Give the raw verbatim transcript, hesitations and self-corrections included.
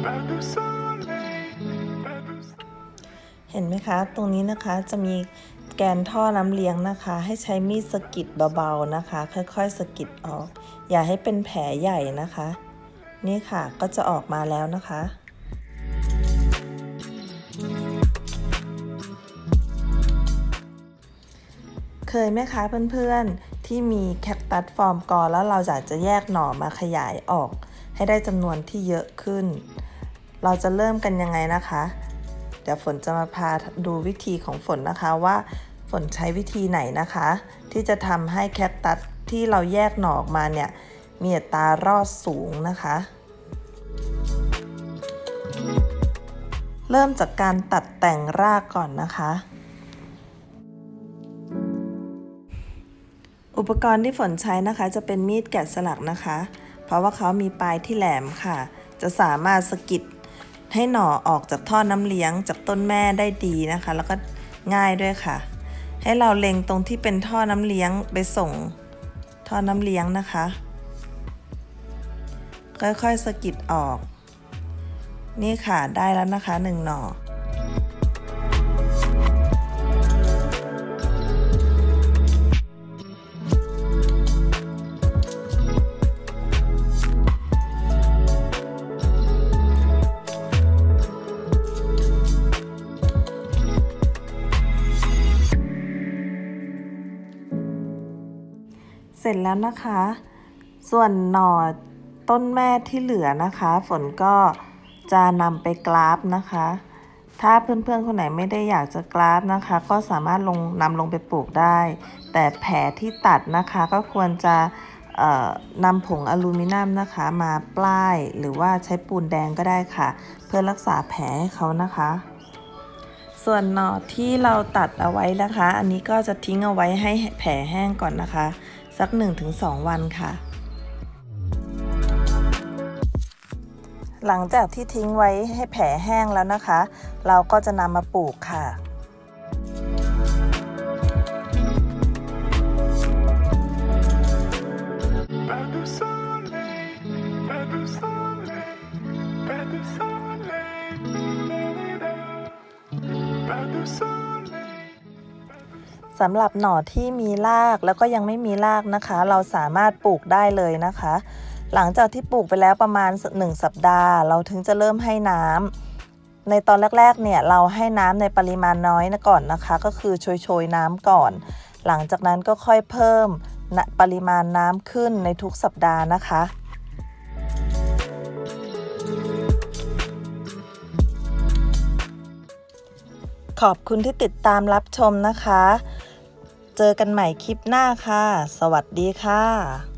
เห็นไหมคะตรงนี้นะคะจะมีแกนท่อน้ำเลี้ยงนะคะให้ใช้มีดสะกิดเบาๆนะคะค่อยๆสะกิดออกอย่าให้เป็นแผลใหญ่นะคะนี่ค่ะก็จะออกมาแล้วนะคะเคยไหมคะเพื่อนๆที่มีแคคตัสฟอร์มกอแล้วเราอยากจะแยกหน่อมาขยายออกให้ได้จำนวนที่เยอะขึ้นเราจะเริ่มกันยังไงนะคะเดี๋ยวฝนจะมาพาดูวิธีของฝนนะคะว่าฝนใช้วิธีไหนนะคะที่จะทำให้แคคตัสที่เราแยกหน่อออกมาเนี่ยมีอัตรารอดสูงนะคะเริ่มจากการตัดแต่งรากก่อนนะคะอุปกรณ์ที่ฝนใช้นะคะจะเป็นมีดแกะสลักนะคะเพราะว่าเขามีปลายที่แหลมค่ะจะสามารถสะกิดให้หน่อออกจากท่อน้ำเลี้ยงจากต้นแม่ได้ดีนะคะแล้วก็ง่ายด้วยค่ะให้เราเล็งตรงที่เป็นท่อน้ำเลี้ยงไปส่งท่อน้ำเลี้ยงนะคะค่อยๆสะกิดออกนี่ค่ะได้แล้วนะคะหนึ่งหน่อเสร็จแล้วนะคะส่วนหน่อต้นแม่ที่เหลือนะคะฝนก็จะนำไปกราฟนะคะถ้าเพื่อนๆคนไหนไม่ได้อยากจะกราฟนะคะก็สามารถลงนำลงไปปลูกได้แต่แผลที่ตัดนะคะก็ควรจะนำผงอลูมิเนียมนะคะมาป้ายหรือว่าใช้ปูนแดงก็ได้ค่ะเพื่อรักษาแผลให้เขานะคะส่วนหน่อที่เราตัดเอาไว้นะคะอันนี้ก็จะทิ้งเอาไว้ให้แผลแห้งก่อนนะคะสัก หนึ่งถึงสอง วันค่ะหลังจากที่ทิ้งไว้ให้แผลแห้งแล้วนะคะเราก็จะนำมาปลูกค่ะสำหรับหน่อที่มีรากแล้วก็ยังไม่มีรากนะคะเราสามารถปลูกได้เลยนะคะหลังจากที่ปลูกไปแล้วประมาณหนึ่งสัปดาห์เราถึงจะเริ่มให้น้ำในตอนแรกๆเนี่ยเราให้น้ำในปริมาณน้อยนะก่อนนะคะก็คือโชยๆน้ำก่อนหลังจากนั้นก็ค่อยเพิ่มปริมาณน้ำขึ้นในทุกสัปดาห์นะคะขอบคุณที่ติดตามรับชมนะคะเจอกันใหม่คลิปหน้าค่ะสวัสดีค่ะ